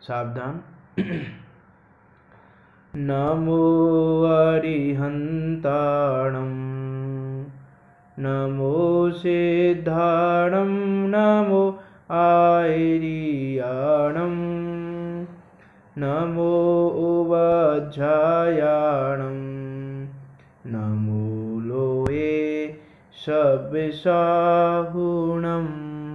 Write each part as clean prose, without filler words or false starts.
सावधान। नमो अरिहन्ताणं नमो सिद्धाणं नमो आयर्याणं नमो उवज्झायाणं नमो लोये सव्यसाहुणम्।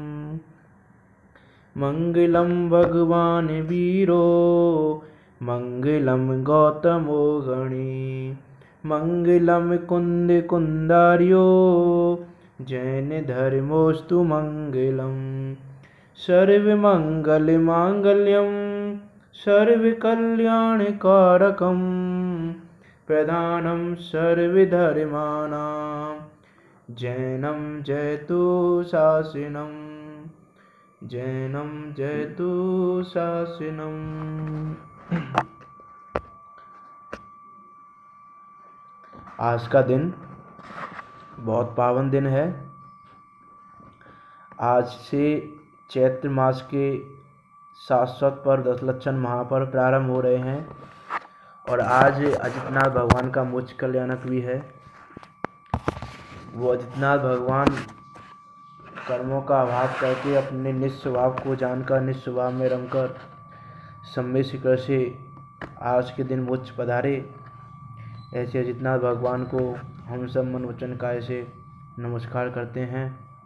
मंगलम भगवान वीरो मंगलम गौतमो गणी मंगलम कुंद कुंदार्यो जैन धर्मोस्तु मंगलम। सर्वमंगल मांगल्यम सर्वकल्याणकारकम प्रधानम सर्वधर्माणां जैनम जयतु शासनम जैनम जयतु शासनम। आज का दिन बहुत पावन दिन है। आज से चैत्र मास के शाश्वत पर दशलक्षण महापर्व प्रारंभ हो रहे हैं और आज अजितनाथ भगवान का मोक्ष कल्याणक भी है। वो अजितनाथ भगवान कर्मों का अभाव करके अपने निस्वभाव को जानकर निस्वभाव में रमकर सम्य शिखर से आज के दिन मोक्ष पधारे। ऐसे अजितनाथ भगवान को हम सब मन वचन काय से नमस्कार करते हैं।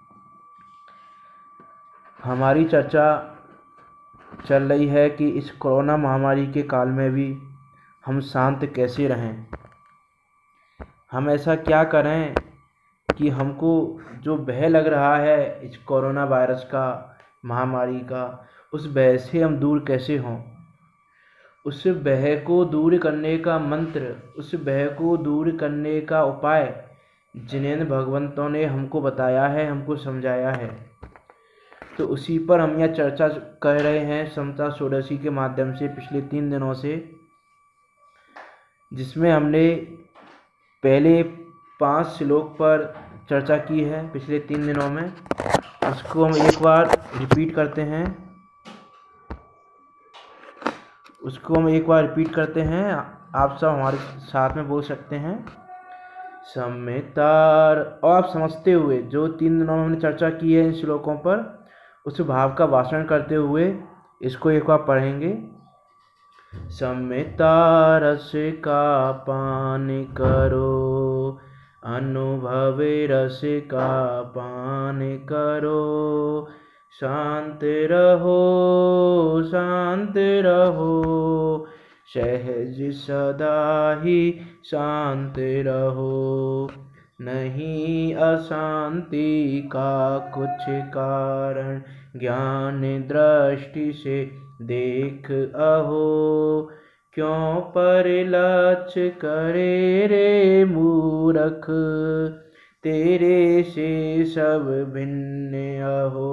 हमारी चर्चा चल रही है कि इस कोरोना महामारी के काल में भी हम शांत कैसे रहें, हम ऐसा क्या करें कि हमको जो भय लग रहा है इस कोरोना वायरस का, महामारी का, उस भय से हम दूर कैसे हों। उस भय को दूर करने का मंत्र, उस भय को दूर करने का उपाय जिनेंद्र भगवंतों ने हमको बताया है, हमको समझाया है, तो उसी पर हम यह चर्चा कर रहे हैं समता षोडशी के माध्यम से पिछले 3 दिनों से, जिसमें हमने पहले 5 श्लोक पर चर्चा की है पिछले 3 दिनों में। उसको हम एक बार रिपीट करते हैं, आप सब हमारे साथ में बोल सकते हैं सम्यतार। और आप समझते हुए जो 3 दिनों में हमने चर्चा की है इन श्लोकों पर, उस भाव का वाचन करते हुए इसको एक बार पढ़ेंगे। सम्यता रस का पान करो, अनुभव रस का पान करो, शांत रहो सहज सदा ही शांत रहो, नहीं अशांति का कुछ कारण ज्ञान दृष्टि से देख अहो, क्यों परिलक्ष करे रे मूरख, तेरे से सब भिन्न अहो।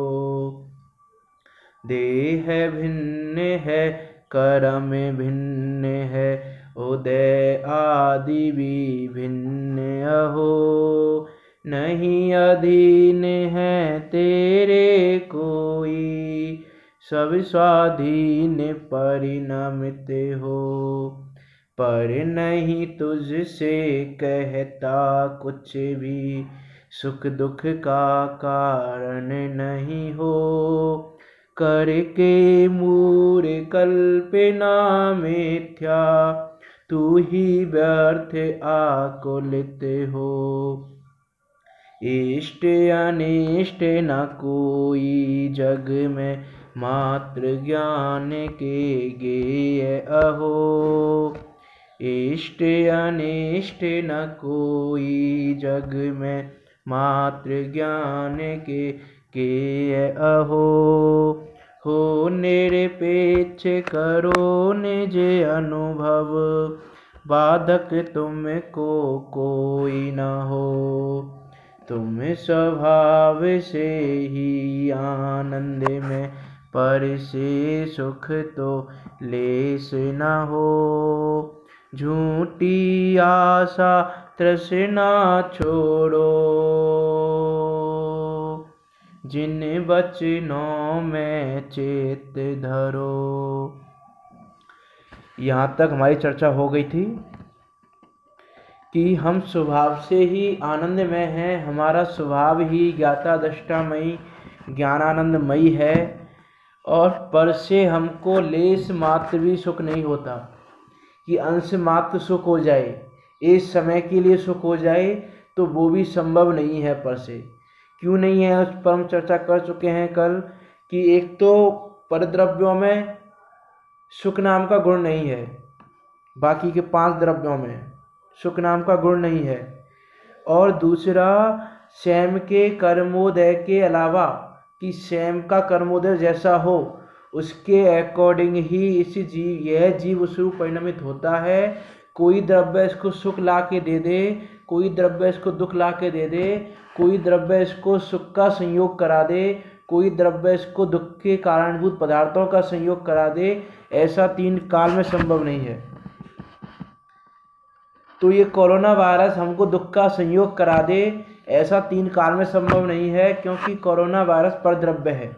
देह भिन्न है कर्म भिन्न है, उदय आदि भी भिन्न अहो, नहीं अधीन है तेरे कोई, सब स्वाधीन परिणमित हो, पर नहीं तुझसे कहता कुछ भी, सुख दुख का कारण नहीं हो, करके मूढ़ कल्पना मिथ्या, तू ही व्यर्थ आकुलित हो, इष्ट अनिष्ट न कोई जग में, मात्र ज्ञान के गेय अहो, इष्ट अनिष्ट न कोई जग में, मात्र ज्ञान के गेय अहो, हो निरपेक्ष करो निज अनुभव, बाधक तुमको कोई न हो, तुम स्वभाव से ही आनंद में, पर से सुख तो लेस न हो, झूठी आशा तृष्णा छोड़ो, जिन बचनों में चित धरो, यहाँ तक हमारी चर्चा हो गई थी कि हम स्वभाव से ही आनंदमय हैं, हमारा स्वभाव ही ज्ञाता दृष्टामयी ज्ञानानंदमयी है, और पर से हमको लेस मात्र भी सुख नहीं होता कि अंश मात्र सुख हो जाए, इस समय के लिए सुख हो जाए, तो वो भी संभव नहीं है पर से। क्यों नहीं है, उस पर हम चर्चा कर चुके हैं कल कि एक तो परद्रव्यों में सुख नाम का गुण नहीं है, बाकी के 5 द्रव्यों में सुख नाम का गुण नहीं है, और दूसरा स्वयं के कर्मोदय के अलावा कि स्वयं का कर्मोदय जैसा हो उसके अकॉर्डिंग ही यह जीव उस रूप परिणमित होता है। कोई द्रव्य इसको सुख ला के दे दे, कोई द्रव्य इसको दुख ला के दे दे, कोई द्रव्य इसको सुख का संयोग करा दे, कोई द्रव्य इसको दुख के कारणभूत पदार्थों का संयोग करा दे, ऐसा 3 काल में संभव नहीं है। तो ये कोरोना वायरस हमको दुख का संयोग करा दे, ऐसा 3 काल में संभव नहीं है, क्योंकि कोरोना वायरस परद्रव्य है।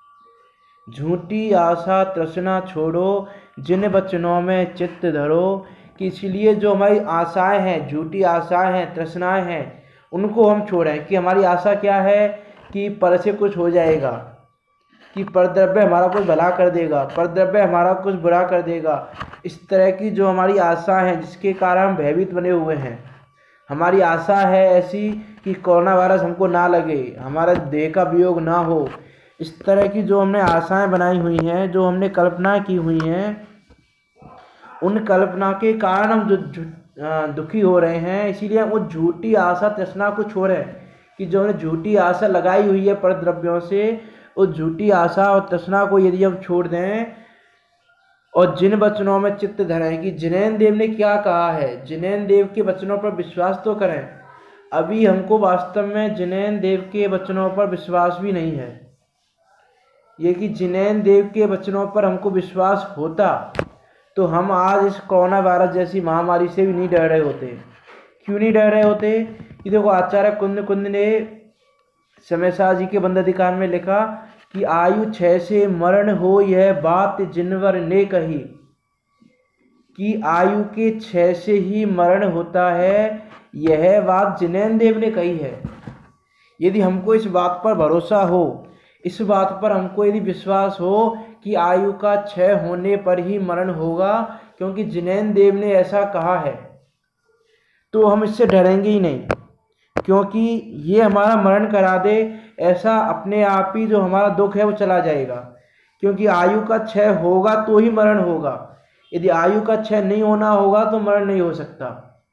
झूठी आशा तृष्णा छोड़ो, जिन वचनों में चित्त धरो, कि इसलिए जो हमारी आशाएं हैं, झूठी आशाएं हैं, तृष्णाएं हैं, उनको हम छोड़ें। कि हमारी आशा क्या है कि पर से कुछ हो जाएगा, कि परद्रव्य हमारा कुछ भला कर देगा, परद्रव्य हमारा कुछ बुरा कर देगा। इस तरह की जो हमारी आशा है जिसके कारण हम भयभीत बने हुए हैं, हमारी आशा है ऐसी कि कोरोना वायरस हमको ना लगे, हमारा देह का वियोग ना हो। इस तरह की जो हमने आशाएं बनाई हुई हैं, जो हमने कल्पना की हुई हैं, उन कल्पना के कारण हम दुखी हो रहे हैं। इसीलिए हम उस झूठी आशा तृष्णा को छोड़ें कि जो हमने झूठी आशा लगाई हुई है परद्रव्यों से, उस झूठी आशा और तृष्णा को यदि हम छोड़ दें और जिन वचनों में चित्त धरें कि जिनेन्द्र देव ने क्या कहा है, जिनेन्द्र देव के वचनों पर विश्वास तो करें। अभी हमको वास्तव में जिनेन्द्र देव के वचनों पर विश्वास भी नहीं है। ये कि जिनेन्द्र देव के वचनों पर हमको विश्वास होता तो हम आज इस कोरोना वायरस जैसी महामारी से भी नहीं डर रहे होते। क्यों नहीं डर रहे होते? कि देखो, आचार्य कुंद ने समय शाह जी के बंदाधिकार में लिखा कि आयु 6 से मरण हो, यह बात जिनवर ने कही। कि आयु के 6 से ही मरण होता है, यह बात जिनेन्द्र देव ने कही है। यदि हमको इस बात पर भरोसा हो, इस बात पर हमको यदि विश्वास हो कि आयु का 6 होने पर ही मरण होगा, क्योंकि जिनेन्द्र देव ने ऐसा कहा है, तो हम इससे डरेंगे ही नहीं। क्योंकि ये हमारा मरण करा दे, ऐसा अपने आप ही जो हमारा दुख है वो चला जाएगा। क्योंकि आयु का 6 होगा तो ही मरण होगा, यदि आयु का 6 नहीं होना होगा तो मरण नहीं हो सकता।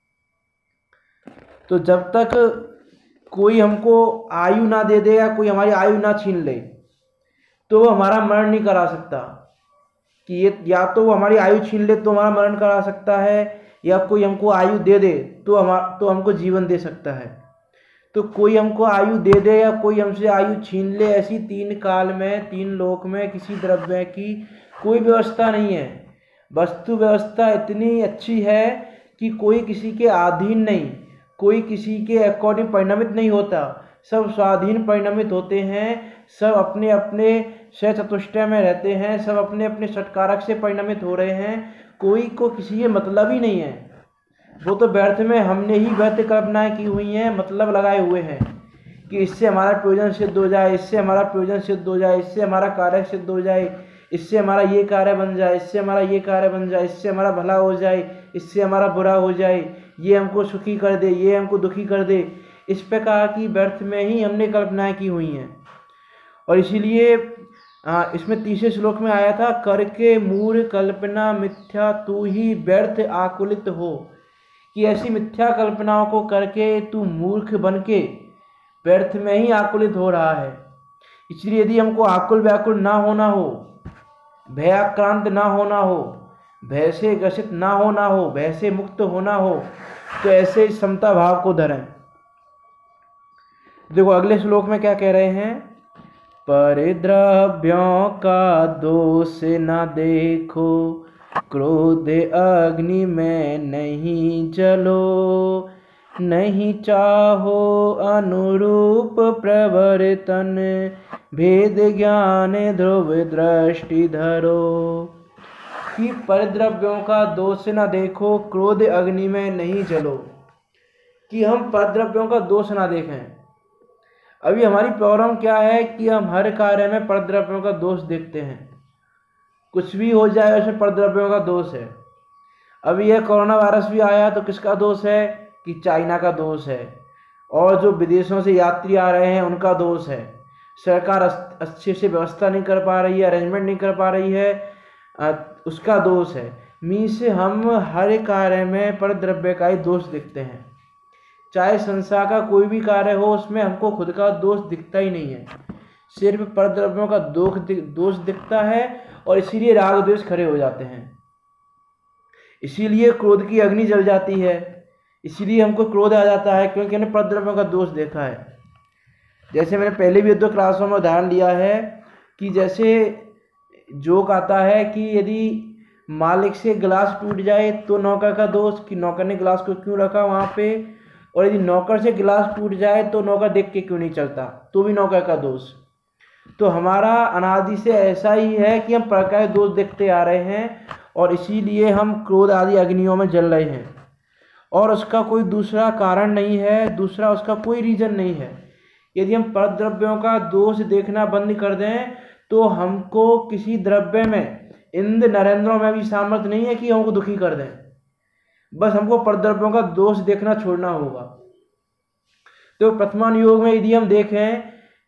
तो जब तक कोई हमको आयु ना दे दे या कोई हमारी आयु ना छीन ले, तो वो हमारा मरण नहीं करा सकता। कि ये या तो वो हमारी आयु छीन ले तो हमारा मरण करा सकता है, या कोई हमको आयु दे दे तो हमको जीवन दे सकता है। तो कोई हमको आयु दे दे या कोई हमसे आयु छीन ले, ऐसी 3 काल में 3 लोक में किसी द्रव्य की कोई व्यवस्था नहीं है। वस्तु व्यवस्था इतनी अच्छी है कि कोई किसी के अधीन नहीं, कोई किसी के अकॉर्डिंग परिणमित नहीं होता, सब स्वाधीन परिणमित होते हैं, सब अपने अपने स्वचतुष्टय में रहते हैं, सब अपने अपने षटकारक से परिणमित हो रहे हैं। कोई को किसी के मतलब ही नहीं है। वो तो व्यर्थ में हमने ही व्यर्थ कल्पनाएं की हुई हैं, मतलब लगाए हुए हैं कि इससे हमारा प्रयोजन सिद्ध हो जाए, इससे हमारा प्रयोजन सिद्ध हो जाए, इससे हमारा कार्य सिद्ध हो जाए, इससे हमारा ये कार्य बन जाए, इससे हमारा ये कार्य बन जाए, इससे हमारा भला हो जाए, इससे हमारा बुरा हो जाए, ये हमको सुखी कर दे, ये हमको दुखी कर दे। इस प्रकार की व्यर्थ में ही हमने कल्पनाएं की हुई हैं। और इसीलिए इसमें 30वें श्लोक में आया था, करके मूढ़ कल्पना मिथ्या तू ही व्यर्थ आकुलित हो। कि ऐसी मिथ्या कल्पनाओं को करके तू मूर्ख बन के व्यर्थ में ही आकुलित हो रहा है। इसलिए यदि हमको आकुल व्याकुल ना होना हो, भयाक्रांत ना होना हो, भय से ग्रसित ना होना हो, भय से मुक्त होना हो, तो ऐसे समता भाव को धरें। देखो अगले श्लोक में क्या कह रहे हैं, परिद्रव्यों का दोष न देखो, क्रोध अग्नि में नहीं जलो, नहीं चाहो अनुरूप प्रवर्तन, भेद ज्ञान ध्रुव दृष्टि धरो। कि परद्रव्यों का दोष ना देखो, क्रोध अग्नि में नहीं जलो। कि हम परद्रव्यों का दोष ना देखें। अभी हमारी प्रॉब्लम क्या है कि हम हर कार्य में परद्रव्यों का दोष देखते हैं। कुछ भी हो जाए उसमें परद्रव्यों का दोष है। अभी यह कोरोना वायरस भी आया तो किसका दोष है? कि चाइना का दोष है। और जो विदेशों से यात्री आ रहे हैं उनका दोष है। सरकार अच्छे से व्यवस्था नहीं कर पा रही है, अरेंजमेंट नहीं कर पा रही है, उसका दोष है। मीन्स हम हर कार्य में परद्रव्य का ही दोष देखते हैं। चाहे संसार का कोई भी कार्य हो उसमें हमको खुद का दोष दिखता ही नहीं है, सिर्फ परद्रव्यों का दोष दिखता है। और इसीलिए राग द्वेष खड़े हो जाते हैं, इसीलिए क्रोध की अग्नि जल जाती है, इसीलिए हमको क्रोध आ जाता है, क्योंकि हमने परद्रव्यों का दोष देखा है। जैसे मैंने पहले भी 2 क्लासों में उदाहरण लिया है कि जैसे जोक आता है कि यदि मालिक से गिलास टूट जाए तो नौकर का दोष कि नौकर ने गिलास को क्यों रखा वहाँ पे, और यदि नौकर से गिलास टूट जाए तो नौकर देख के क्यों नहीं चलता, तो भी नौकर का दोष। तो हमारा अनादि से ऐसा ही है कि हम पर का दोष देखते आ रहे हैं, और इसीलिए हम क्रोध आदि अग्नियों में जल रहे हैं। और उसका कोई दूसरा कारण नहीं है, दूसरा उसका कोई रीज़न नहीं है। यदि हम परद्रव्यों का दोष देखना बंद कर दें तो हमको किसी द्रव्य में इंद्र नरेंद्रों में भी सामर्थ्य नहीं है कि हमको दुखी कर दें। बस हमको परद्रव्यों का दोष देखना छोड़ना होगा। तो प्रथमान योग में यदि हम देखें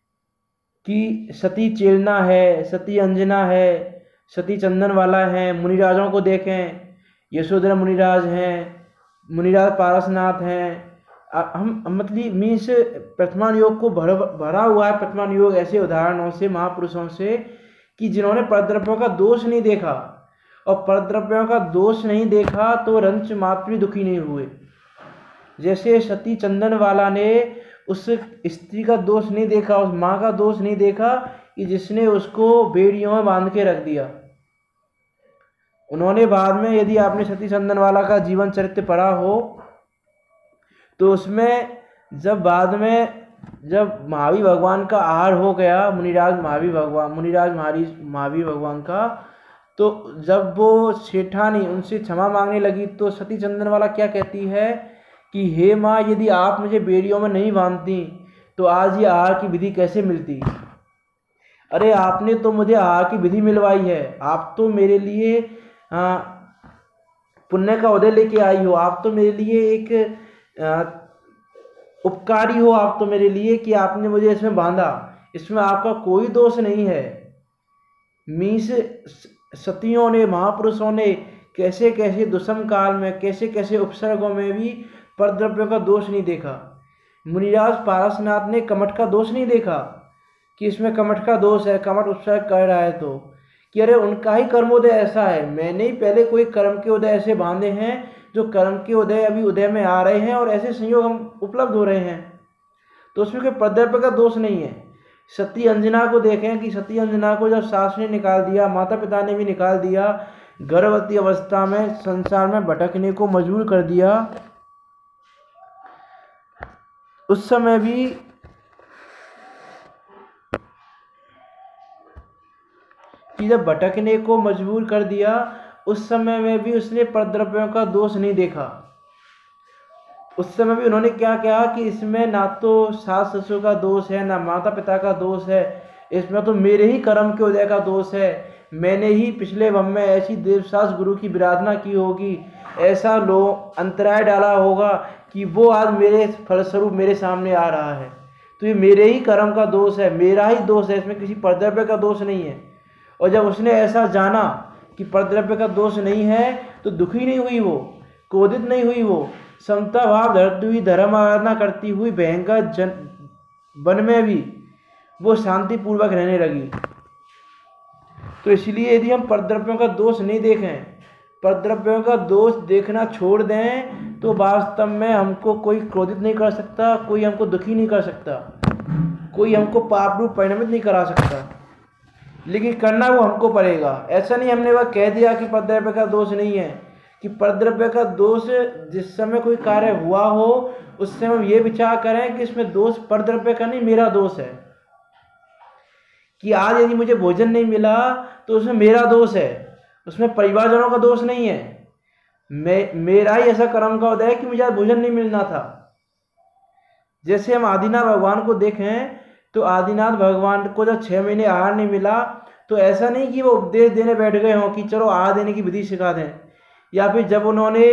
कि सती चेलना है, सती अंजना है, सती चंदन वाला है, मुनिराजों को देखें, यशोधरा मुनिराज हैं, मुनिराज पारसनाथ हैं। हम मतलब मीन्स प्रथमान योग को भरा हुआ है प्रथमान योग ऐसे उदाहरणों से, महापुरुषों से, कि जिन्होंने परद्रव्यों का दोष नहीं देखा। और परद्रव्यों का दोष नहीं देखा तो रंच मात्र भी दुखी नहीं हुए। जैसे सती चंदन वाला ने उस स्त्री का दोष नहीं देखा, उस माँ का दोष नहीं देखा कि जिसने उसको बेड़ियों में बांध के रख दिया। उन्होंने बाद में, यदि आपने सती चंदन वाला का जीवन चरित्र पढ़ा हो तो उसमें जब बाद में जब महावीर भगवान का आहार हो गया, मुनिराज महावीर भगवान का, तो जब वो सेठानी उनसे क्षमा मांगने लगी तो सती चंदन वाला क्या कहती है कि हे माँ, यदि आप मुझे बेड़ियों में नहीं बांधती तो आज ये आहार की विधि कैसे मिलती। अरे आपने तो मुझे आहार की विधि मिलवाई है, आप तो मेरे लिए पुण्य का उदय लेके आई हो, आप तो मेरे लिए एक उपकारी हो, आप तो मेरे लिए कि आपने मुझे इसमें बांधा, इसमें आपका कोई दोष नहीं है। मीन्स सतियों ने, महापुरुषों ने कैसे कैसे दुष्म काल में, कैसे कैसे उपसर्गों में भी परद्रव्यों का दोष नहीं देखा। मुनिराज पारसनाथ ने कमठ का दोष नहीं देखा कि इसमें कमठ का दोष है, कमठ उपसर्ग कर रहा है, तो कि अरे उनका ही कर्मोदय ऐसा है, मैंने ही पहले कोई कर्म के उदय ऐसे बांधे हैं जो कर्म के उदय अभी उदय में आ रहे हैं और ऐसे संयोग हम उपलब्ध हो रहे हैं, तो उसमें कोई परद्रव्य का दोष नहीं है। सती अंजना को देखें कि सती अंजना को जब सास ने निकाल दिया, माता पिता ने भी निकाल दिया, गर्भवती अवस्था में संसार में भटकने को मजबूर कर दिया, उस समय भी कि जब भटकने को मजबूर कर दिया उस समय में भी उसने परद्रव्यों का दोष नहीं देखा। उस समय भी उन्होंने क्या कहा कि इसमें ना तो सास ससुर का दोष है, ना माता पिता का दोष है, इसमें तो मेरे ही कर्म के उदय का दोष है, मैंने ही पिछले भव में ऐसी देवसास गुरु की विराधना की होगी, ऐसा अंतराय डाला होगा कि वो आज मेरे फलस्वरूप मेरे सामने आ रहा है, तो ये मेरे ही कर्म का दोष है, मेरा ही दोष है, इसमें किसी परद्रव्य का दोष नहीं है। और जब उसने ऐसा जाना कि परद्रव्य का दोष नहीं है तो दुखी नहीं हुई, वो क्रोधित नहीं हुई, वो समता भाव धरती हुई, धर्म आराधना करती हुई भयंकर वन में भी वो शांतिपूर्वक रहने लगी। तो इसलिए यदि हम परद्रव्यों का दोष नहीं देखें, परद्रव्यों का दोष देखना छोड़ दें, तो वास्तव में हमको कोई क्रोधित नहीं कर सकता, कोई हमको दुखी नहीं कर सकता, कोई हमको पाप रूप परिणमित नहीं करा सकता, लेकिन करना वो हमको पड़ेगा। ऐसा नहीं हमने वह कह दिया कि परद्रव्य का दोष नहीं है, कि परद्रव्य का दोष जिस समय कोई कार्य हुआ हो उस समय हम ये विचार करें कि इसमें दोष परद्रव्य का नहीं, मेरा दोष है। कि आज यदि मुझे भोजन नहीं मिला तो उसमें मेरा दोष है, उसमें परिवारजनों का दोष नहीं है। मेरा ही ऐसा कर्म का उदय है कि मुझे आज भोजन नहीं मिलना था। जैसे हम आदिनाथ भगवान को देखें तो आदिनाथ भगवान को जब 6 महीने आहार नहीं मिला तो ऐसा नहीं कि वो उपदेश देने बैठ गए हों कि चलो आहार देने की विधि सिखा दें, या फिर जब उन्होंने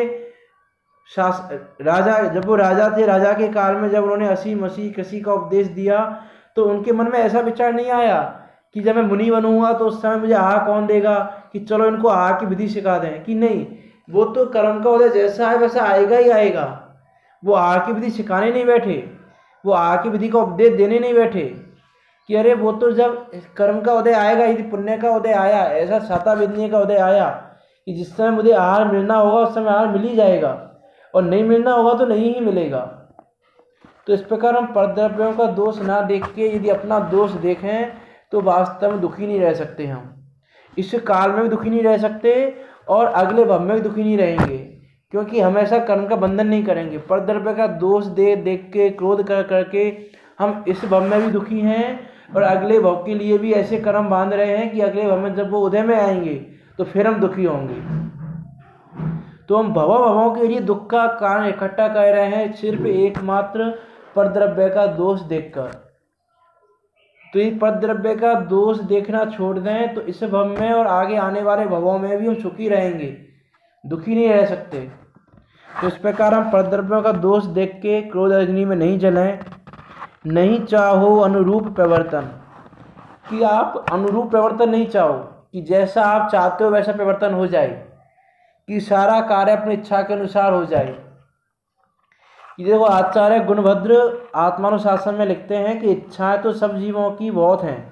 जब वो राजा थे, राजा के काल में जब उन्होंने असी मसीह कसी का उपदेश दिया तो उनके मन में ऐसा विचार नहीं आया कि जब मैं मुनि बनूंगा तो उस समय मुझे आहार कौन देगा, कि चलो इनको आहार की विधि सिखा दें। कि नहीं, वो तो कर्म का उदय जैसा है वैसा आएगा ही आएगा। वो आहार की विधि सिखाने नहीं बैठे, वो आहार की विधि का उपदेश देने नहीं बैठे कि अरे वो तो जब कर्म का उदय आएगा, यदि पुण्य का उदय आया, ऐसा छाता विधि का उदय आया कि जिस समय मुझे आहार मिलना होगा उस समय आहार मिल ही जाएगा, और नहीं मिलना होगा तो नहीं ही मिलेगा। तो इस प्रकार हम परद्रव्यों का दोष ना देख के यदि अपना दोष देखें तो वास्तव में दुखी नहीं रह सकते। हम इस काल में भी दुखी नहीं रह सकते और अगले भव में भी दुखी नहीं रहेंगे, क्योंकि हम ऐसा कर्म का बंधन नहीं करेंगे। परद्रव्य का दोष देख के क्रोध करके हम इस भव में भी दुखी हैं और अगले भव के लिए भी ऐसे कर्म बांध रहे हैं कि अगले भव में जब वो उदय में आएंगे तो फिर हम दुखी होंगे। तो हम भवों के लिए दुख का कारण इकट्ठा कर रहे हैं सिर्फ एकमात्र परद्रव्य का दोष देखकर। तो ये परद्रव्य का दोष देखना छोड़ दें तो इस भव में और आगे आने वाले भवों में भी हम सुखी रहेंगे, दुखी नहीं रह सकते। तो इस प्रकार हम परद्रव्यों का दोष देख के क्रोध अग्नि में नहीं जलें। नहीं चाहो अनुरूप प्रवर्तन, कि आप अनुरूप प्रवर्तन नहीं चाहो कि जैसा आप चाहते हो वैसा प्रवर्तन हो जाए, कि सारा कार्य अपनी इच्छा के अनुसार हो जाए। देखो आचार्य गुणभद्र आत्मानुशासन में लिखते हैं कि इच्छाएं तो सब जीवों की बहुत हैं,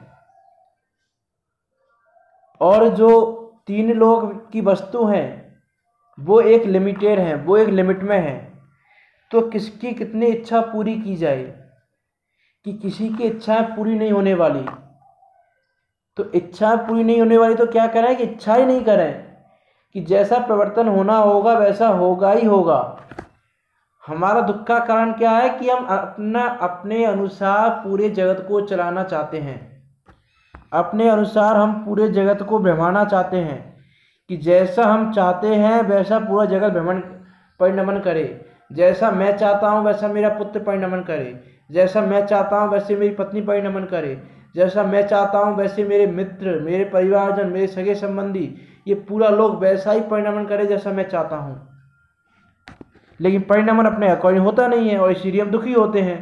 और जो 3 लोक की वस्तु हैं वो एक लिमिटेड हैं, वो एक लिमिट में हैं। तो किसकी कितनी इच्छा पूरी की जाए, कि किसी की इच्छाएं पूरी नहीं होने वाली। तो इच्छा पूरी नहीं होने वाली तो क्या करें कि इच्छा ही नहीं करें, कि जैसा प्रवर्तन होना होगा वैसा होगा ही होगा। हमारा दुख का कारण क्या है कि हम अपने अनुसार पूरे जगत को चलाना चाहते हैं, अपने अनुसार हम पूरे जगत को भ्रमाना चाहते हैं, कि जैसा हम चाहते हैं वैसा पूरा जगत भ्रमण परिणमन करे। जैसा मैं चाहता हूँ वैसा मेरा पुत्र परिणमन करे, जैसा मैं चाहता हूँ वैसे मेरी पत्नी परिणमन करे, जैसा मैं चाहता हूँ वैसे मेरे मित्र, मेरे परिवारजन, मेरे सगे संबंधी, ये पूरा लोग वैसा ही परिणमन करे जैसा मैं चाहता हूँ। लेकिन परिणमन अपने अकॉर्डिंग होता नहीं है और इसीलिए हम दुखी होते हैं।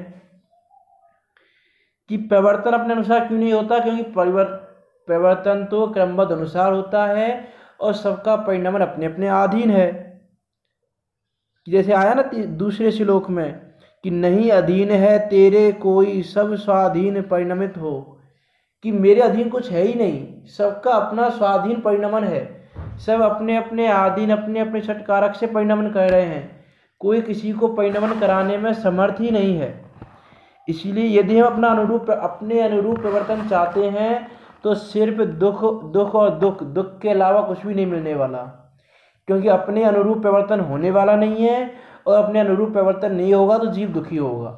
कि प्रवर्तन अपने अनुसार क्यों नहीं होता, क्योंकि प्रवर्तन तो क्रमबद्ध अनुसार होता है और सबका परिणमन अपने अपने अधीन है। जैसे आया ना दूसरे श्लोक में कि नहीं अधीन है तेरे कोई सब स्वाधीन परिणमित हो, कि मेरे अधीन कुछ है ही नहीं, सबका अपना स्वाधीन परिणमन है। सब अपने अपने अधीन अपने अपने षटकारक से परिणमन कर रहे हैं, कोई किसी को परिणमन कराने में समर्थ ही नहीं है। इसीलिए यदि हम अपने अनुरूप प्रवर्तन चाहते हैं तो सिर्फ दुख और दुख के अलावा कुछ भी नहीं मिलने वाला, क्योंकि अपने अनुरूप प्रवर्तन होने वाला नहीं है और अपने अनुरूप प्रवर्तन नहीं होगा तो जीव दुखी होगा।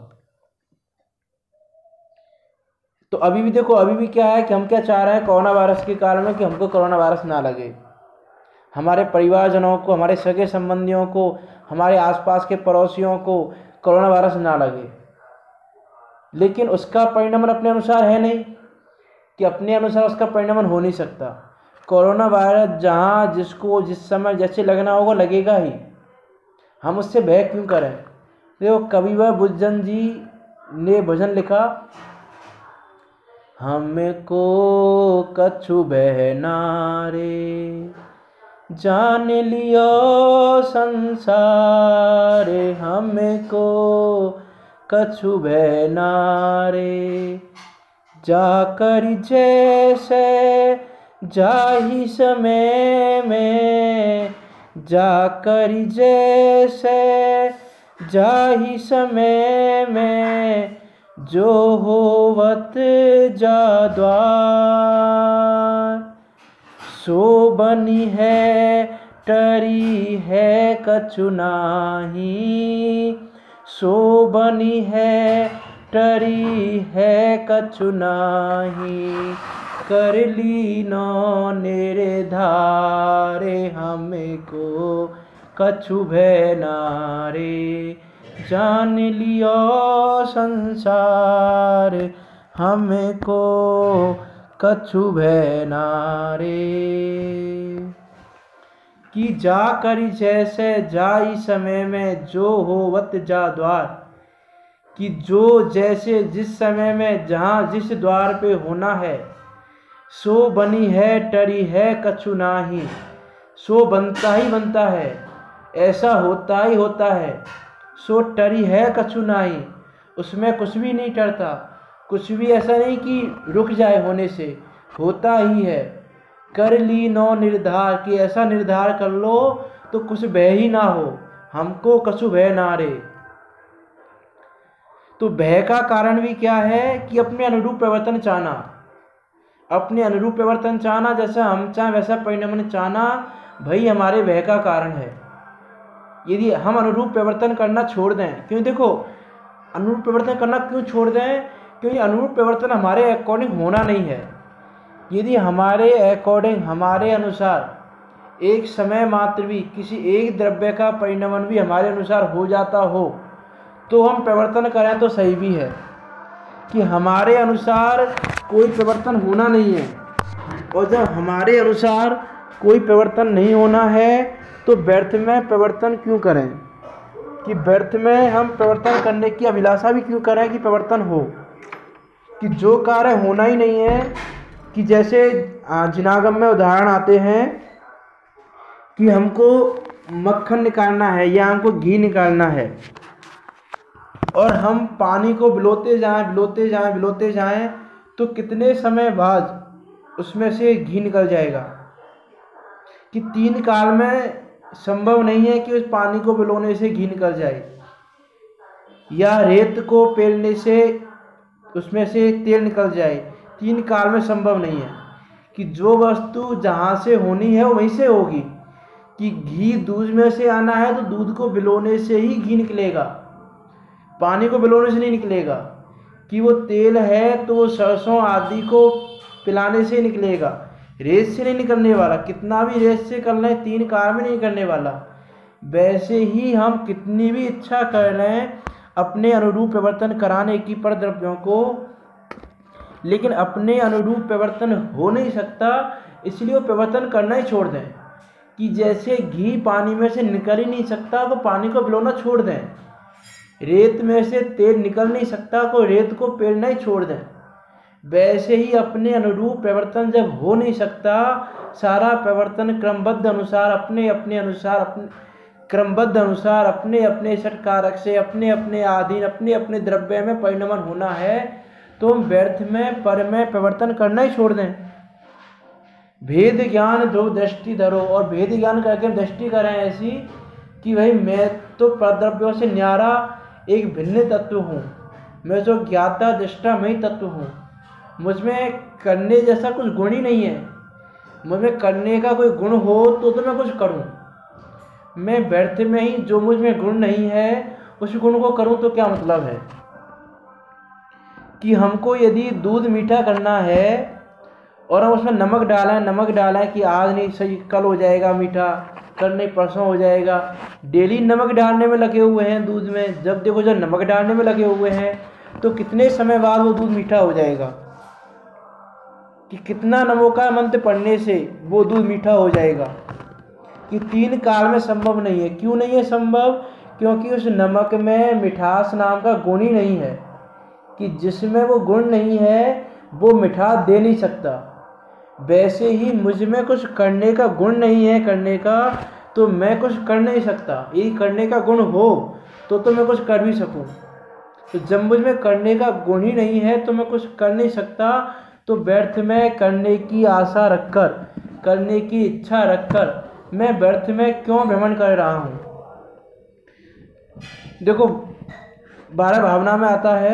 तो अभी भी देखो, अभी भी क्या है कि हम क्या चाह रहे हैं कोरोना वायरस के कारण में, कि हमको कोरोना वायरस ना लगे, हमारे परिवारजनों को, हमारे सगे संबंधियों को, हमारे आसपास के पड़ोसियों को कोरोना वायरस ना लगे। लेकिन उसका परिणमन अपने अनुसार है नहीं, कि अपने अनुसार उसका परिणमन हो नहीं सकता। कोरोना वायरस जहाँ जिसको जिस समय जैसे लगना होगा लगेगा ही, हम उससे भय क्यों करें। देखो कविवर बुद्धजन जी ने भजन लिखा, हमको कछु भय नारे जान लियो संसार, हमको कछु भय नारे जाकर जैसे जाहि समय में, जाकर जैसे जाहि समय में जो होवत जा द्वार, सो बनी है टरी है कछु नाही, सो बनी है टरी है कछु नाही। कर लीनो निर्धारे हमको कछु भय नारे, जान लियो संसार हमको कछु भय नारे। कि जा करी जैसे जाई समय में जो होवत जा द्वार, कि जो जैसे जिस समय में जहाँ जिस द्वार पे होना है, सो बनी है टरी है कछु नाही, सो बनता ही बनता है, ऐसा होता ही होता है, सो टरी है कछु नाही, उसमें कुछ भी नहीं टरता, कुछ भी ऐसा नहीं कि रुक जाए होने से, होता ही है। कर ली नो निर्धार, कि ऐसा निर्धार कर लो तो कुछ भय ही ना हो, हमको कछु भय ना रे। तो भय का कारण भी क्या है कि अपने अनुरूप परिवर्तन चाहना, अपने अनुरूप परिवर्तन चाहना, जैसा हम चाहें वैसा परिणमन चाहना, भाई हमारे भय का कारण है। यदि हम अनुरूप परिवर्तन करना छोड़ दें, क्यों देखो अनुरूप परिवर्तन करना क्यों छोड़ दें, क्योंकि अनुरूप परिवर्तन हमारे अकॉर्डिंग होना नहीं है। यदि हमारे अकॉर्डिंग, हमारे अनुसार एक समय मात्र भी किसी एक द्रव्य का परिणमन भी हमारे अनुसार हो जाता हो तो हम परिवर्तन करें तो सही भी है। कि हमारे अनुसार कोई परिवर्तन होना नहीं है, और जब हमारे अनुसार कोई परिवर्तन नहीं होना है तो व्यर्थ में परिवर्तन क्यों करें, कि व्यर्थ में हम परिवर्तन करने की अभिलाषा भी क्यों करें कि परिवर्तन हो, कि जो कार्य होना ही नहीं है। कि जैसे जिनागम में उदाहरण आते हैं कि हमको मक्खन निकालना है या हमको घी निकालना है, और हम पानी को बिलोते जाएं तो कितने समय बाद उसमें से घी निकल जाएगा। कि 3 काल में संभव नहीं है कि उस पानी को बिलोने से घी निकल जाए, या रेत को पेलने से उसमें से तेल निकल जाए, 3 काल में संभव नहीं है। कि जो वस्तु जहाँ से होनी है वो वहीं से होगी। कि घी दूध में से आना है तो दूध को बिलोने से ही घी निकलेगा, पानी को बिलोने से नहीं निकलेगा। कि वो तेल है तो सरसों आदि को पिलाने से निकलेगा, रेत से नहीं निकलने वाला। कितना भी रेत से कर लें 3 काल में नहीं करने वाला। वैसे ही हम कितनी भी इच्छा कर लें अपने अनुरूप परिवर्तन कराने की पर द्रव्यों को, लेकिन अपने अनुरूप परिवर्तन हो नहीं सकता, इसलिए वो परिवर्तन करना ही छोड़ दें। कि जैसे घी पानी में से निकल ही नहीं सकता तो पानी को बिलोना छोड़ दें, रेत में से तेल निकल नहीं सकता तो रेत को पेलना ही छोड़ दें। वैसे ही अपने अनुरूप परिवर्तन जब हो नहीं सकता, सारा परिवर्तन क्रमबद्ध अनुसार अपने अपने षटकारक से अपने अपने आधीन अपने अपने द्रव्य में परिणमन होना है, तो हम व्यर्थ में पर में परिवर्तन करना ही छोड़ दें। भेद ज्ञान ध्रुव दृष्टि धरो, और भेद ज्ञान करके हम दृष्टि करें ऐसी कि भाई मैं तो परद्रव्यों से न्यारा एक भिन्न तत्व हूँ, मैं जो ज्ञाता दृष्टा मैं ही तत्व हूँ, मुझमें करने जैसा कुछ गुण ही नहीं है। मुझमें करने का कोई गुण हो तो मैं कुछ करूँ, मैं व्यर्थ में ही जो मुझ में गुण नहीं है उस गुण को करूँ तो क्या मतलब है। कि हमको यदि दूध मीठा करना है और हम उसमें नमक डालें कि आज नहीं सही कल हो जाएगा मीठा, कल नहीं परसों हो जाएगा, डेली नमक डालने में लगे हुए हैं दूध में, जब देखो जब नमक डालने में लगे हुए हैं तो कितने समय बाद वो दूध मीठा हो जाएगा। कि कितना नमों का मंत्र पढ़ने से वो दूध मीठा हो जाएगा। कि 3 काल में संभव नहीं है। क्यों नहीं है संभव? क्योंकि उस नमक में मिठास नाम का गुण ही नहीं है। कि जिसमें वो गुण नहीं है वो मिठास दे नहीं सकता। वैसे ही मुझ में कुछ करने का गुण नहीं है करने का, तो मैं कुछ कर नहीं सकता। यदि करने का गुण हो तो मैं कुछ कर भी सकूं। तो जब मुझ में करने का गुण ही नहीं है तो मैं कुछ कर नहीं सकता। तो व्यर्थ में करने की आशा रखकर, करने की इच्छा रखकर मैं व्यर्थ में क्यों भ्रमण कर रहा हूँ। देखो 12 भावना में आता है,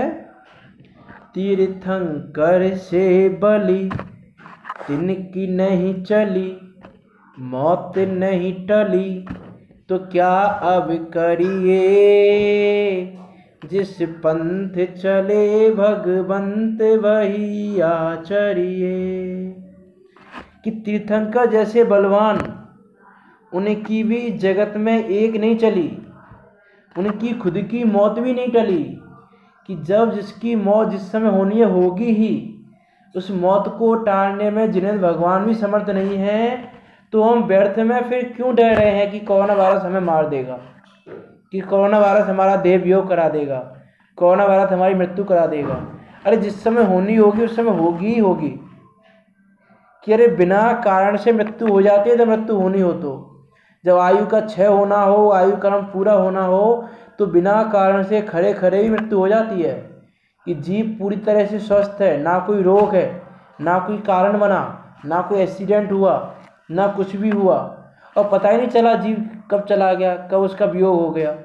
तीर्थंकर से बलि तिनकी नहीं चली, मौत नहीं टली, तो क्या अब करिए जिस पंथ चले भगवंत वही आचरिए। कि तीर्थंकर जैसे बलवान, उनकी भी जगत में एक नहीं चली, उनकी खुद की मौत भी नहीं टली। कि जब जिसकी मौत जिस समय होनी है होगी ही, उस मौत को टालने में जिन्हें भगवान भी समर्थ नहीं है, तो हम व्यर्थ में फिर क्यों डर रहे हैं कि कोरोना वायरस हमें मार देगा, कि कोरोना वायरस हमारा देह वियोग करा देगा, कोरोना वायरस हमारी मृत्यु करा देगा। अरे जिस समय होनी होगी उस समय होगी ही होगी। कि अरे बिना कारण से मृत्यु हो जाती है, तो मृत्यु होनी हो तो जब आयु का क्षय होना हो, आयु क्रम पूरा होना हो, तो बिना कारण से खड़े खड़े ही मृत्यु हो जाती है। कि जीव पूरी तरह से स्वस्थ है, ना कोई रोग है, ना कोई कारण बना, ना कोई एक्सीडेंट हुआ, ना कुछ भी हुआ, और पता ही नहीं चला जीव कब चला गया, कब उसका वियोग हो गया।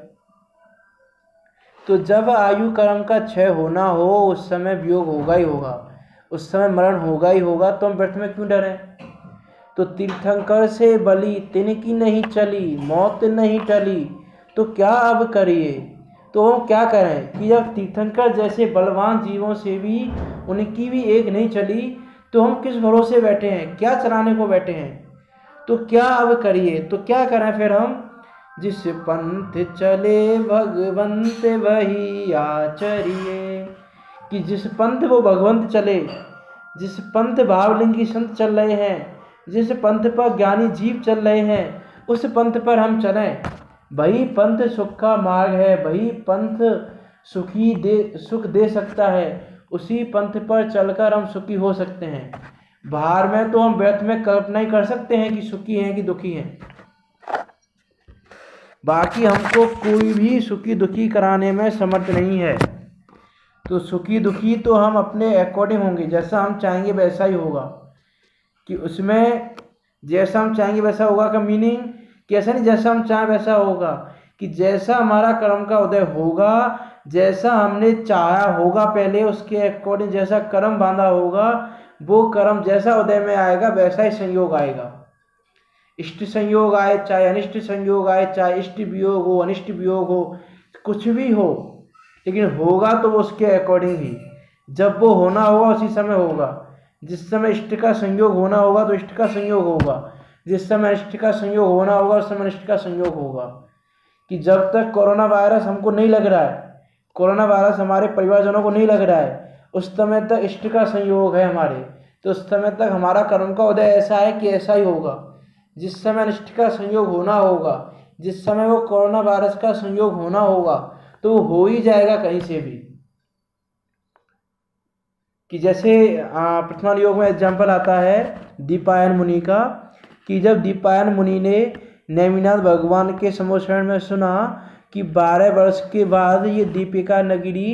तो जब आयु कर्म का क्षय होना हो उस समय वियोग होगा ही होगा, उस समय मरण होगा ही होगा। तो हम व्यर्थ में क्यों डरें। तो तीर्थंकर से बलि तिनकी नहीं चली, मौत नहीं टली, तो क्या अब करिए। तो हम क्या करें कि जब तीर्थंकर जैसे बलवान जीवों से भी उनकी भी एक नहीं चली, तो हम किस भरोसे बैठे हैं, क्या चलाने को बैठे हैं। तो क्या अब करिए, तो क्या करें फिर हम। जिस पंथ चले भगवंत वही आचरिए। कि जिस पंथ वो भगवंत चले, जिस पंथ भावलिंगी संत चल रहे हैं, जिस पंथ पर ज्ञानी जीव चल रहे हैं, उस पंथ पर हम चलें। वही पंथ सुख का मार्ग है, वही पंथ सुख दे सकता है, उसी पंथ पर चलकर हम सुखी हो सकते हैं। बाहर में तो हम व्यर्थ में कल्पना ही कर सकते हैं कि सुखी हैं कि दुखी हैं। बाकी हमको कोई भी सुखी दुखी कराने में समर्थ नहीं है। तो सुखी दुखी तो हम अपने अकॉर्डिंग होंगे, जैसा हम चाहेंगे वैसा ही होगा। कि उसमें जैसा हम चाहेंगे वैसा होगा का मीनिंग कि ऐसा नहीं जैसा हम चाहें वैसा होगा। कि जैसा हमारा कर्म का उदय होगा, जैसा हमने चाहा होगा पहले, उसके अकॉर्डिंग जैसा कर्म बांधा होगा, वो कर्म जैसा उदय में आएगा वैसा ही संयोग आएगा। इष्ट संयोग आए चाहे अनिष्ट संयोग आए, चाहे इष्ट वियोग हो अनिष्ट वियोग हो, कुछ भी हो, लेकिन होगा तो उसके अकॉर्डिंग ही। जब वो होना होगा उसी समय होगा। जिस समय इष्ट का संयोग होना होगा तो इष्ट का संयोग होगा, जिस समय इष्ट का संयोग होना होगा उस समय इष्ट का संयोग होगा। कि जब तक कोरोना वायरस हमको नहीं लग रहा है, कोरोना वायरस हमारे परिवारजनों को नहीं लग रहा है, उस समय तक इष्ट का संयोग है हमारे, तो उस समय तक हमारा कर्म का उदय ऐसा है कि ऐसा ही होगा। जिस समय अनिष्ट का संयोग होना होगा, जिस समय वो कोरोना वायरस का संयोग होना होगा, तो वो हो ही जाएगा कहीं से भी। कि जैसे प्रथमा योग में एग्जाम्पल आता है दीपायन मुनि का। कि जब दीपायन मुनि ने नेमिनाथ भगवान के संबोधन में सुना कि 12 वर्ष के बाद ये दीपिका नगरी,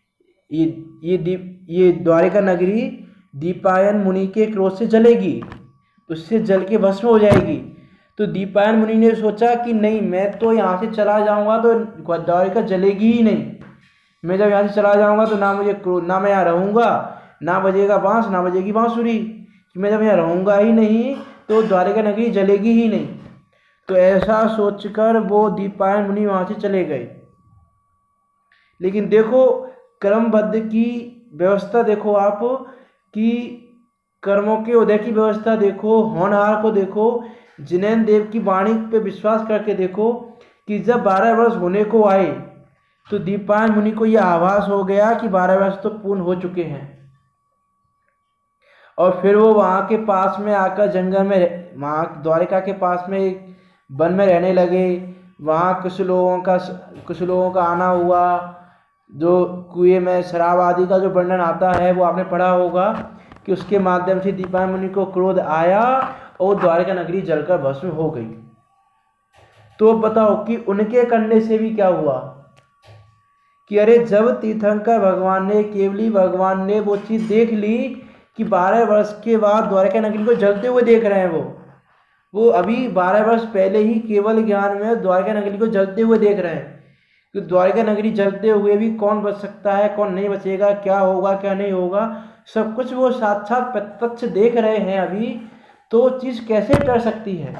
ये द्वारिका नगरी दीपायन मुनि के क्रोध से जलेगी, उससे जल के भस्म हो जाएगी। तो दीपायन मुनि ने सोचा कि नहीं, मैं तो यहाँ से चला जाऊँगा तो द्वारिका जलेगी ही नहीं। मैं जब यहाँ से चला जाऊँगा तो ना मैं यहाँ रहूँगा, ना बजेगा बांस, ना बजेगी बांसुरी। कि मैं जब यहाँ रहूँगा ही नहीं तो द्वारिका नगरी जलेगी ही नहीं। तो ऐसा सोचकर वो दीपायन मुनि वहाँ से चले गए। लेकिन देखो कर्मबद्ध की व्यवस्था देखो आप, कि कर्मों के उदय की व्यवस्था देखो, होनहार को देखो, जिनेन्द्र देव की वाणी पे विश्वास करके देखो। कि जब 12 वर्ष होने को आए तो दीपायन मुनि को यह आभास हो गया कि 12 वर्ष तो पूर्ण हो चुके हैं। और फिर वो वहाँ के पास में आकर जंगल में, वहाँ द्वारिका के पास में एक वन में रहने लगे। वहाँ कुछ लोगों का आना हुआ, जो कुएं में शराब आदि का जो वर्णन आता है वो आपने पढ़ा होगा। कि उसके माध्यम से दीपायन मुनि को क्रोध आया और द्वारिका नगरी जलकर भस्म हो गई। तो बताओ कि उनके करने से भी क्या हुआ। कि अरे जब तीर्थंकर भगवान ने, केवली भगवान ने वो चीज़ देख ली कि 12 वर्ष के बाद द्वारिका नगरी को जलते हुए देख रहे हैं, वो अभी 12 वर्ष पहले ही केवल ज्ञान में द्वारिका नगरी को जलते हुए देख रहे हैं। कि द्वारिका नगरी जलते हुए भी कौन बच सकता है, कौन नहीं बचेगा, क्या होगा क्या नहीं होगा, सब कुछ वो साक्षात प्रत्यक्ष देख रहे हैं अभी। तो वो चीज़ कैसे टल सकती है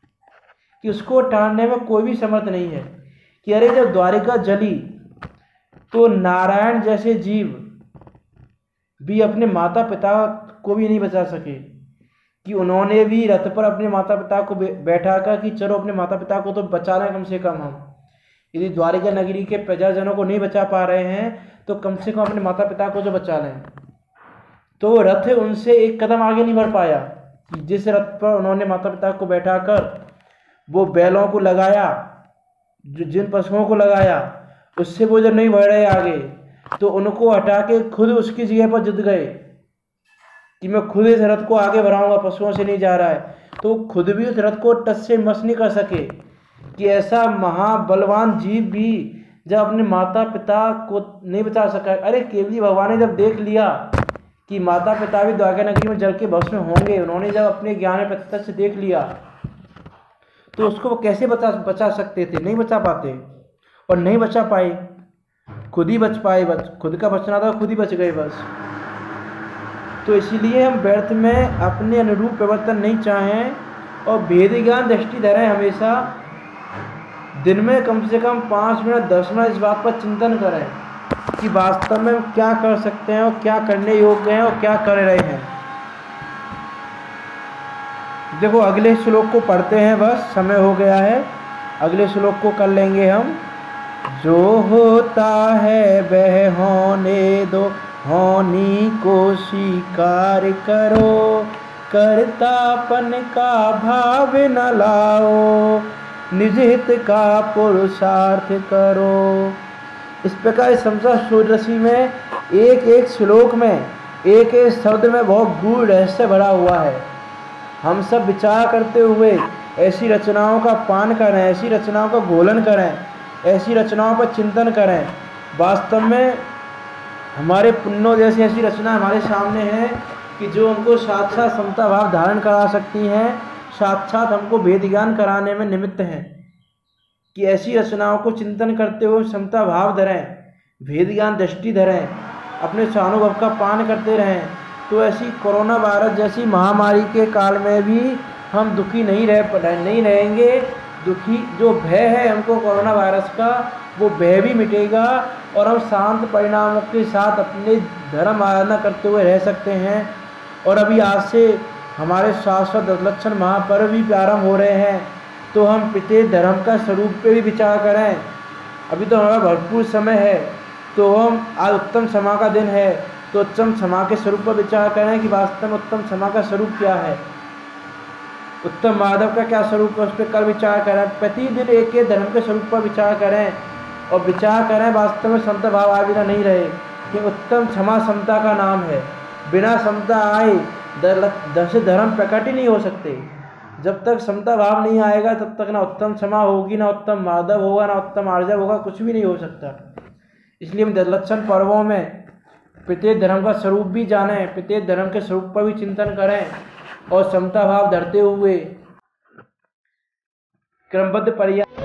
कि उसको टालने में कोई भी समर्थ नहीं है। कि अरे जब द्वारिका जली तो नारायण जैसे जीव भी अपने माता पिता को भी नहीं बचा सके, कि उन्होंने भी रथ पर अपने माता पिता को बैठा कर कि चलो अपने माता पिता को तो बचा लें कम से कम हम। यदि द्वारिका नगरी के प्रजाजनों को नहीं बचा पा रहे हैं तो कम से कम अपने माता पिता को तो बचा लें। तो रथ उनसे एक कदम आगे नहीं बढ़ पाया। जिस रथ पर उन्होंने माता पिता को बैठा कर वो बैलों को लगाया, जिन पशुओं को लगाया, उससे वो जब नहीं बढ़ रहे आगे तो उनको हटा के खुद उसकी जगह पर जुट गए कि मैं खुद इस रथ को आगे बढ़ाऊंगा, पशुओं से नहीं जा रहा है। तो खुद भी उस रथ को टच से मस नहीं कर सके कि ऐसा महाबलवान जीव भी जब अपने माता पिता को नहीं बचा सका। अरे केवली भगवान ने जब देख लिया कि माता पिता भी द्वारका नगरी में जल के भस्म होंगे, उन्होंने जब अपने ज्ञान प्रत्यक्ष देख लिया तो उसको वो कैसे बचा सकते थे? नहीं बचा पाते, और नहीं बचा पाए, खुद ही बच पाए। खुद का बचना था, खुद ही बच गए बस। तो इसीलिए हम व्यर्थ में अपने अनुरूप प्रवर्तन नहीं चाहें और भेद ज्ञान दृष्टि धरें। हमेशा दिन में कम से कम 5 मिनट 10 मिनट इस बात पर चिंतन करें कि वास्तव में हम क्या कर सकते हैं और क्या करने योग्य हैं और क्या कर रहे हैं। देखो अगले श्लोक को पढ़ते हैं, बस समय हो गया है। अगले श्लोक को कर लेंगे हम। जो होता है वह होने दो, होनी को स्वीकार करो, कर्तापन का भाव न लाओ, निज हित का पुरुषार्थ करो। इस प्रकार संसार सूर्यरश्मि में एक एक श्लोक में एक एक शब्द में बहुत गूढ़ रहस्य भरा हुआ है। हम सब विचार करते हुए ऐसी रचनाओं का पान करें, ऐसी रचनाओं का घोलन करें, ऐसी रचनाओं पर चिंतन करें। वास्तव में हमारे पुण्यों जैसी ऐसी रचना हमारे सामने है कि जो हमको साक्षात समता भाव धारण करा सकती हैं, साक्षात हमको भेद ज्ञान कराने में निमित्त हैं। कि ऐसी रचनाओं को चिंतन करते हुए समता भाव धरें, भेद ज्ञान दृष्टि धरें, अपने स्वानुभव का पान करते रहें। तो ऐसी कोरोना वायरस जैसी महामारी के काल में भी हम दुखी नहीं रहेंगे। दुखी जो भय है हमको कोरोना वायरस का, वो भय भी मिटेगा और हम शांत परिणामों के साथ अपने धर्म आराधना करते हुए रह सकते हैं। और अभी आज से हमारे शाश्वत दशलक्षण महापर्व भी प्रारंभ हो रहे हैं, तो हम प्रत्येक धर्म का स्वरूप पे भी विचार करें। अभी तो हमारा भरपूर समय है, तो हम आज उत्तम क्षमा का दिन है, तो उत्तम क्षमा के स्वरूप पर विचार करें कि वास्तव में उत्तम क्षमा का स्वरूप क्या है, उत्तम माधव का क्या स्वरूप है, उस पर कल विचार करें। प्रतिदिन एक एक धर्म के स्वरूप पर विचार करें और विचार करें वास्तव में समता भाव आए बिना नहीं रहे कि उत्तम क्षमा समता का नाम है। बिना समता आए दस धर्म प्रकट ही नहीं हो सकते। जब तक समता भाव नहीं आएगा तब तक ना उत्तम क्षमा होगी, ना उत्तम माधव होगा, ना उत्तम आर्जव होगा, कुछ भी नहीं हो सकता। इसलिए हम दशलक्षण पर्वों में प्रत्येक धर्म का स्वरूप भी जानें, प्रत्येक धर्म के स्वरूप पर भी चिंतन करें और समता भाव धरते हुए क्रमबद्ध पर्याय